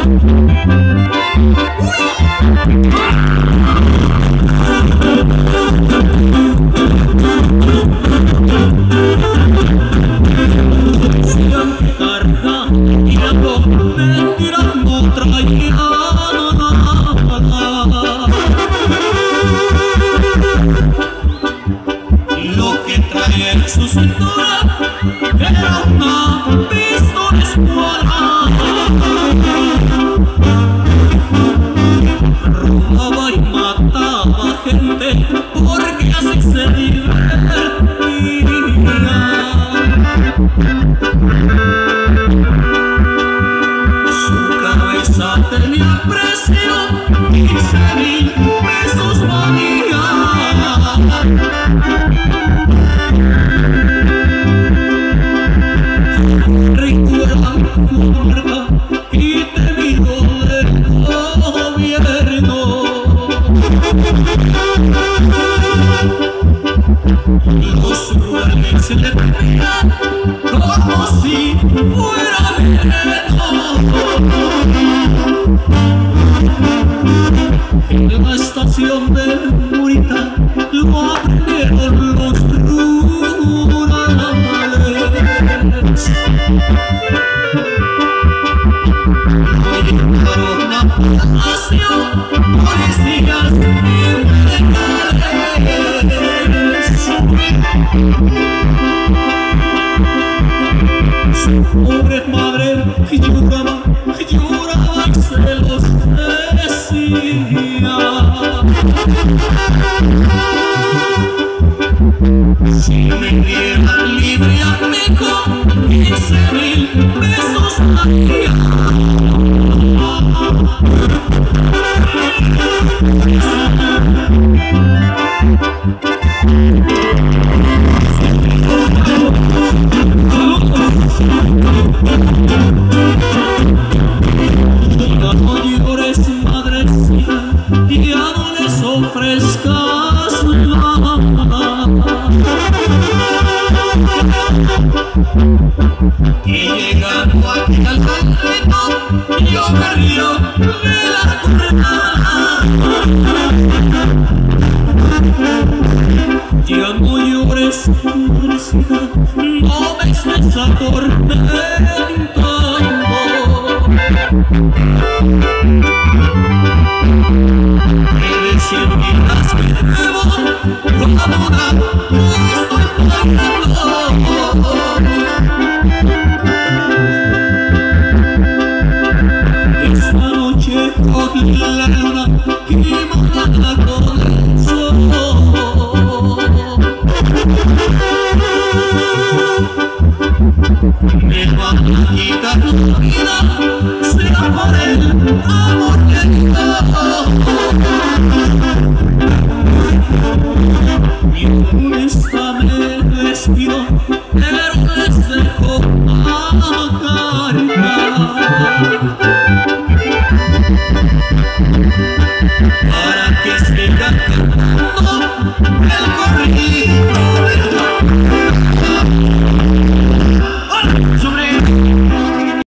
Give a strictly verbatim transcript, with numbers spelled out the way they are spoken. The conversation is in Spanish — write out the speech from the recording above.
Lo que trae en su cintura era una pistola escuadra. Robaba y mataba gente porque así se divertía. Su cabeza tenía precio quince mil pesos valía. Recuerda tu marca y temido del gobierno. Los rurales le pedían como si fuera veneno. En la estación de Murita lo aprendieron los rurales. Lo llevaron a palacio, policías y militares. Su pobre madre lloraba, lloraba y se los decía. Si me dieran libre a México, quince mil pesos daría. Ya no llores, madrecita, ya no les ofrezcas nada. Y llegando aquí al concreto, yo me río de la jornada. Ya no llores, madrecita, no me estés atormentando. De cien vidas que debo, por ahora no estoy pagando. Esta noche cogí la luna y mañana con el sol. Me van a quitar la vida, sea por el amor que y con esta me despido, pero les dejo una carta para que sigan cantando el corrido de la... ¡Hola, sobre!